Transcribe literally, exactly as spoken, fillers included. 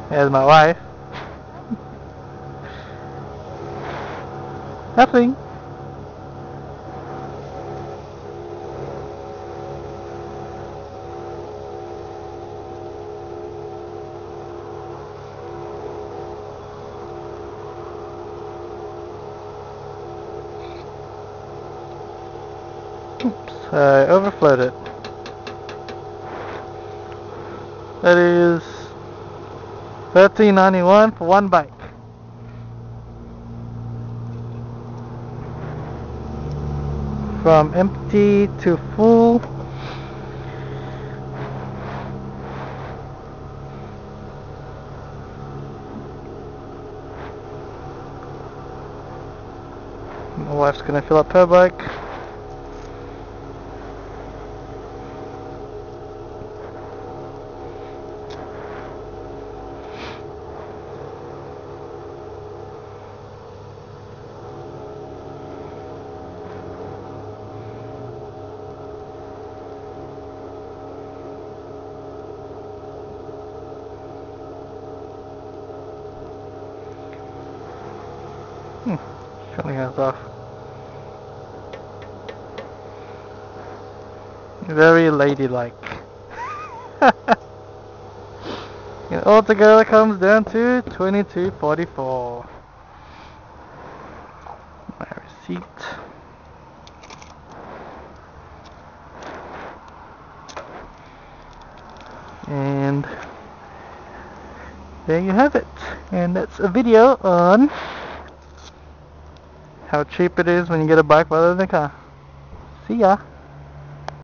There's my wife. Nothing. Oops, I overflowed it. That is thirteen ninety-one for one bike. From empty to full. My wife's gonna fill up her bike. Hmm, shutting hands off. Very ladylike. It altogether comes down to twenty-two forty-four. My receipt. And there you have it. And that's a video on how cheap it is when you get a bike rather than a car. See ya.